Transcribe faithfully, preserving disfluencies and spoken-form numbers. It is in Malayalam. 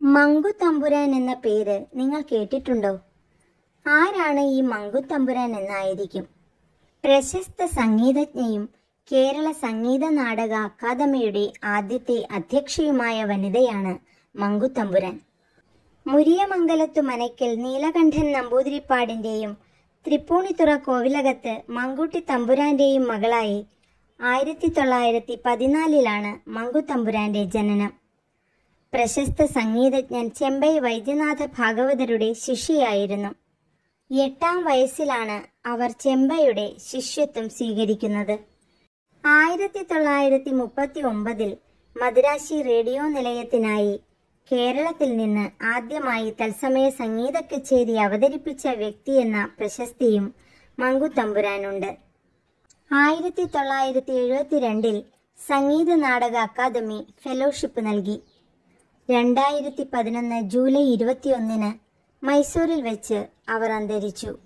മങ്കുത്തമ്പുരാൻ എന്ന പേര് നിങ്ങൾ കേട്ടിട്ടുണ്ടോ? ആരാണ് ഈ മങ്കുത്തമ്പുരാൻ എന്നായിരിക്കും. പ്രശസ്ത സംഗീതജ്ഞയും കേരള സംഗീത നാടക അക്കാദമിയുടെ ആദ്യത്തെ അധ്യക്ഷയുമായ വനിതയാണ് മങ്കുത്തമ്പുരാൻ. മുരിയമംഗലത്തു മനയ്ക്കൽ നീലകണ്ഠൻ നമ്പൂതിരിപ്പാടിന്റെയും തൃപ്പൂണിത്തുറ കോവിലകത്ത് മങ്കുട്ടി തമ്പുരാന്റെയും മകളായി ആയിരത്തി തൊള്ളായിരത്തി പതിനാലിലാണ് മങ്കുത്തമ്പുരാന്റെ ജനനം. പ്രശസ്ത സംഗീതജ്ഞൻ ചെമ്പൈ വൈദ്യനാഥ ഭാഗവതരുടെ ശിഷ്യയായിരുന്നു. എട്ടാം വയസ്സിലാണ് അവർ ചെമ്പൈയുടെ ശിഷ്യത്വം സ്വീകരിക്കുന്നത്. ആയിരത്തി തൊള്ളായിരത്തി മുപ്പത്തി ഒമ്പതിൽ മദ്രാശി റേഡിയോ നിലയത്തിനായി കേരളത്തിൽ നിന്ന് ആദ്യമായി തത്സമയ സംഗീത കച്ചേരി അവതരിപ്പിച്ച വ്യക്തിയെന്ന പ്രശസ്തിയും മങ്കുത്തമ്പുരാനുണ്ട്. ആയിരത്തി തൊള്ളായിരത്തി എഴുപത്തിരണ്ടിൽ സംഗീത നാടക അക്കാദമി ഫെലോഷിപ്പ് നൽകി. രണ്ടായിരത്തി പതിനൊന്ന് ജൂലൈ ഇരുപത്തിയൊന്നിന് മൈസൂരിൽ വെച്ച് അവർ അന്തരിച്ചു.